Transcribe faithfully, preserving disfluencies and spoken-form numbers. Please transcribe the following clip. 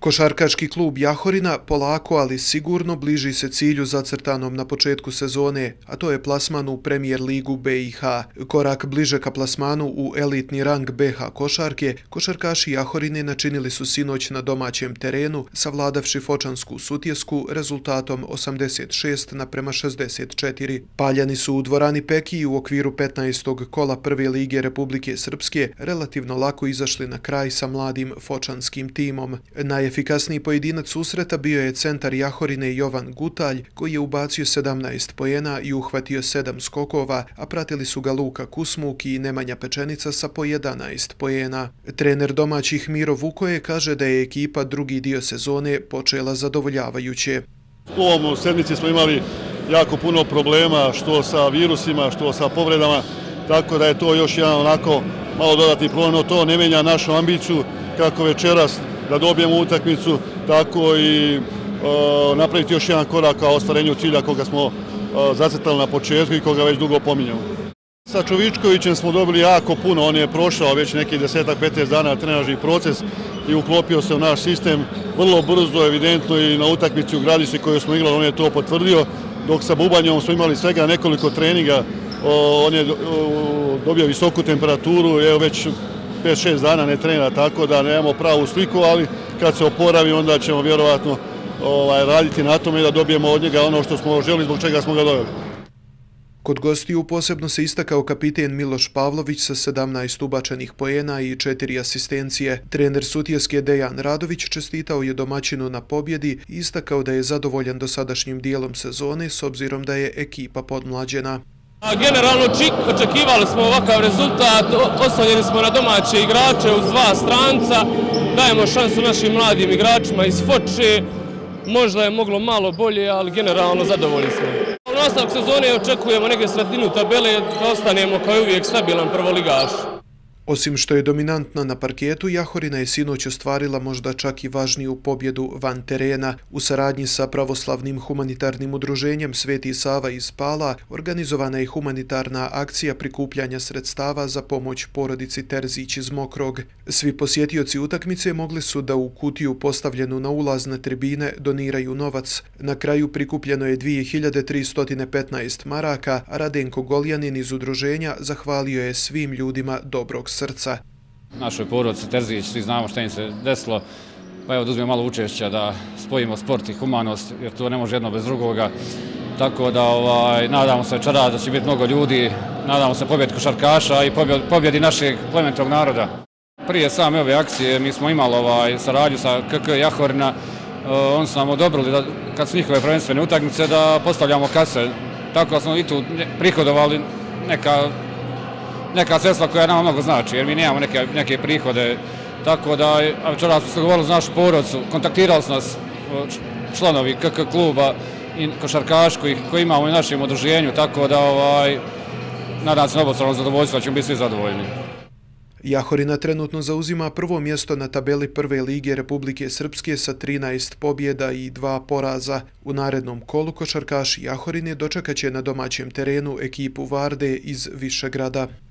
Košarkaški klub Jahorina polako, ali sigurno bliži se cilju zacrtanom na početku sezone, a to je plasman u Premijer ligu B i H. Korak bliže ka plasmanu u elitni rang B H košarke, košarkaši Jahorine načinili su sinoć na domaćem terenu, savladavši Fočansku Sutjesku rezultatom osamdeset šest naprema šezdeset četiri. Paljani su u dvorani Peki u okviru petnaestog kola Prve lige Republike Srpske relativno lako izašli na kraj sa mladim fočanskim timom. Najefikasniji pojedinac susreta bio je centar Jahorine Jovan Gutalj, koji je ubacio sedamnaest poena i uhvatio sedam skokova, a pratili su ga Luka Kusmuk i Nemanja Pečenica sa po jedanaest poena. Trener domaćih Miro Vukoje kaže da je ekipa drugi dio sezone počela zadovoljavajuće. U ovom sedmici smo imali jako puno problema, što sa virusima, što sa povredama, tako da je to još jedan onako malo dodatni problem, no to ne menja našu ambiciju kako večeras da dobijemo utakmicu, tako i e, napraviti još jedan korak ka ostvarenju cilja koga smo e, zacrtali na početku i koga već dugo pominjamo. Sa Čovičkovićem smo dobili jako puno, on je prošao već neki desetak, petnaest dana trenažni proces i uklopio se u naš sistem vrlo brzo, evidentno i na utakmici u Gradišci koju smo igrali, on je to potvrdio, dok sa Bubanjom smo imali svega nekoliko treninga, on je dobio visoku temperaturu, evo već pet šest dana ne trenira, tako da nemamo pravu sliku, ali kad se oporavi onda ćemo vjerovatno ovaj, raditi na tome i da dobijemo od njega ono što smo želi, zbog čega smo ga doveli. Kod gostiju posebno se istakao kapiten Miloš Pavlović sa sedamnaest ubačenih poena i četiri asistencije. Trener Sutjeske Dejan Radović čestitao je domaćinu na pobjedi i istakao da je zadovoljan dosadašnjim dijelom sezone s obzirom da je ekipa podmlađena. Generalno očekivali smo ovakav rezultat, oslonjeni smo na domaće igrače uz dva stranca, dajemo šansu našim mladim igračima iz Foče, možda je moglo malo bolje, ali generalno zadovoljni smo. U nastavku sezone očekujemo neke sredinu tabele da ostanemo kao i uvijek stabilan prvoligaš. Osim što je dominantna na parketu, Jahorina je sinoć ostvarila možda čak i važniju pobjedu van terena. U saradnji sa pravoslavnim humanitarnim udruženjem Sveti Sava iz Pala organizovana je humanitarna akcija prikupljanja sredstava za pomoć porodici Terzić iz Mokrog. Svi posjetioci utakmice mogli su da u kutiju postavljenu na ulazne tribine doniraju novac. Na kraju prikupljeno je dvije hiljade tristo petnaest maraka, a Radenko Goljanin iz udruženja zahvalio je svim ljudima dobrog srca. Našoj porodici Terzić, svi znamo šta im se desilo, pa evo da uzmemo malo učešća da spojimo sport i humanost, jer to ne može jedno bez drugoga. Tako da ovaj, nadamo se večeras da će biti mnogo ljudi, nadamo se pobjedi košarkaša i pobjedi našeg plemenitog naroda. Prije same ove akcije mi smo imali ovaj, saradnju sa K K Jahorina, oni su nam odobrili da, kad su njihove prvenstvene utakmice da postavljamo kase, tako da smo i tu prihodovali neka neka sredstva koja nama mnogo znači, jer mi nemamo neke, neke prihode. Tako da, večeras smo se govorili za našu porodicu, kontaktirali su nas članovi K K kluba i košarkaš koji, koji imamo u našem udruženju, tako da ovaj, nadam se na obostrano zadovoljstvo, da ćemo biti svi zadovoljni. Jahorina trenutno zauzima prvo mjesto na tabeli Prve lige Republike Srpske sa trinaest pobjeda i dva poraza. U narednom kolu košarkaši Jahorine dočekat će na domaćem terenu ekipu Varde iz Višegrada.